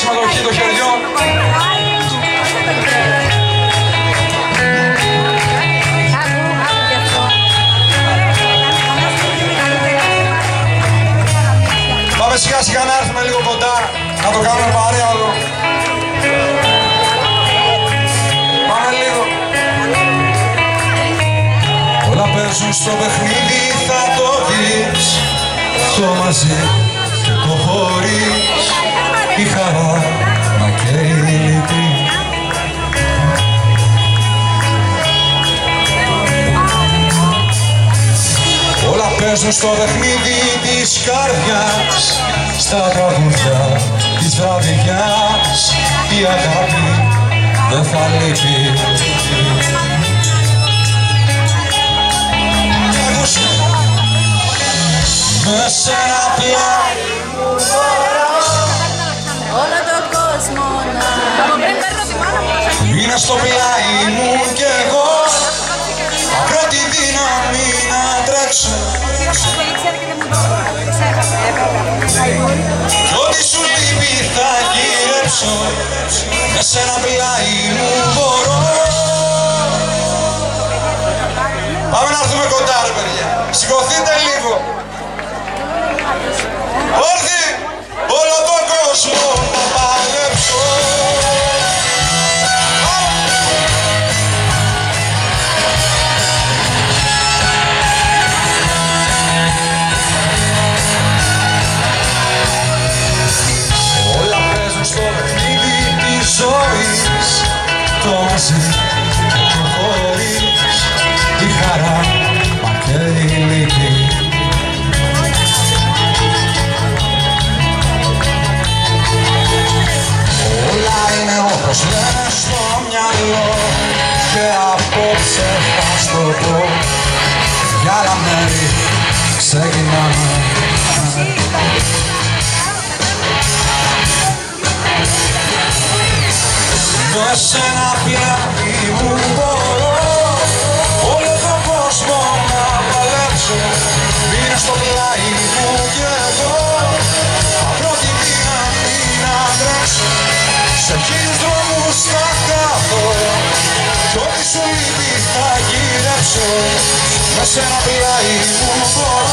συμμετοχή των χεριών. Πάμε σιγά σιγά να έρθουμε λίγο κοντά, να το κάνουμε παρέα εδώ. Πάμε λίγο. Όλα παίζουν στο παιχνίδι, θα το δεις. Το μαζί και το χωρίς, η χαρά μα και η λύπη. Όλα παίζουν στο παιχνίδι της καρδιάς, στα τραγούδια της βραδιάς, η αγάπη δεν θα λείπει. Με σένα πλάι μου μπορώ όλο τον κόσμο να είναι στο πλάι μου κι εγώ, βρω τη δύναμη να τρέξω κι ό,τι σου λείπει θα γυρέψω. Με σένα πλάι μου μπορώ. Πάμε να έρθουμε κοντά ρε παιδιά, σηκωθείτε λίγο. Όρθιοι, όλο τον κόσμο να παλέψω. Όλα παίζουν στο παιχνίδι της ζωής, το μαζί και το χωρίς, η χαρά μα και η λύπη. Όπως λένε στο μυαλό και απόψε θα στο πω, για άλλα μέρη ξεκινάμε. Με σένα πλάι μου μπορώ όλο τον κόσμο να παλέψω. Μείνε στο πλάι μου κι εγώ, θα βρω τη δύναμη να τρέξω. Σε χίλιους δρόμους θα χαθώ κι ό,τι σου λείπει θα γυρέψω. Με σένα πλάι μου μπορώ.